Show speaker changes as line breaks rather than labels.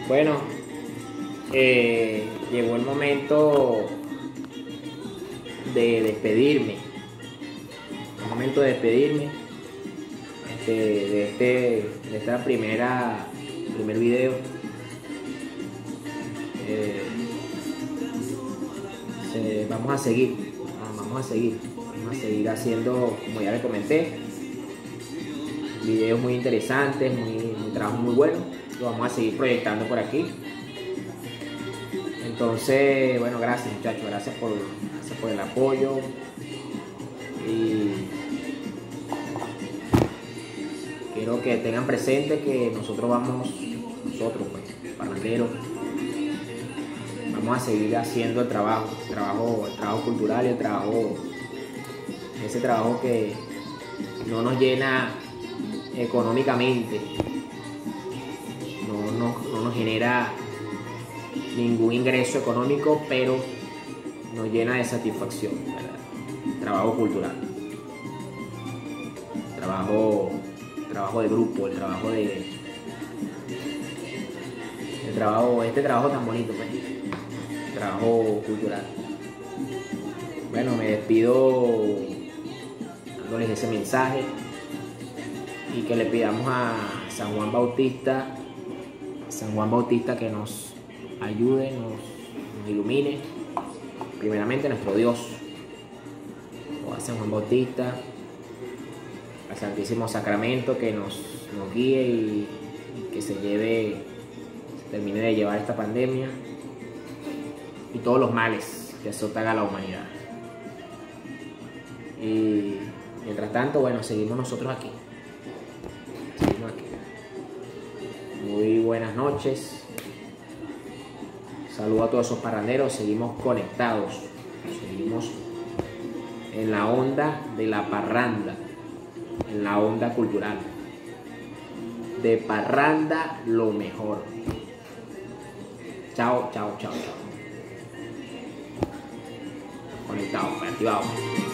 Bueno, llegó el momento de despedirme. El momento de despedirme de esta primer video. Vamos a seguir haciendo, como ya les comenté, videos muy interesantes, un trabajo muy bueno. Lo vamos a seguir proyectando por aquí. Entonces, bueno, gracias muchachos, gracias por el apoyo. Y quiero que tengan presente que nosotros pues, parranderos, vamos a seguir haciendo el trabajo cultural y ese trabajo que no nos llena económicamente, no nos genera ningún ingreso económico, pero nos llena de satisfacción, ¿verdad? Trabajo cultural, trabajo de grupo, este trabajo tan bonito, pues, trabajo cultural. Bueno, me despido dándoles ese mensaje y que le pidamos a San Juan Bautista que nos ayude, nos ilumine, primeramente nuestro Dios, o a San Juan Bautista, al Santísimo Sacramento, que nos guíe y que se termine de llevar esta pandemia y todos los males que azotan a la humanidad. Y mientras tanto, bueno, seguimos nosotros aquí. Muy buenas noches. Saludo a todos esos parranderos. Seguimos conectados. Seguimos en la onda de la parranda, en la onda cultural. De parranda lo mejor. Chao, chao, chao, chao. Conectados, activados.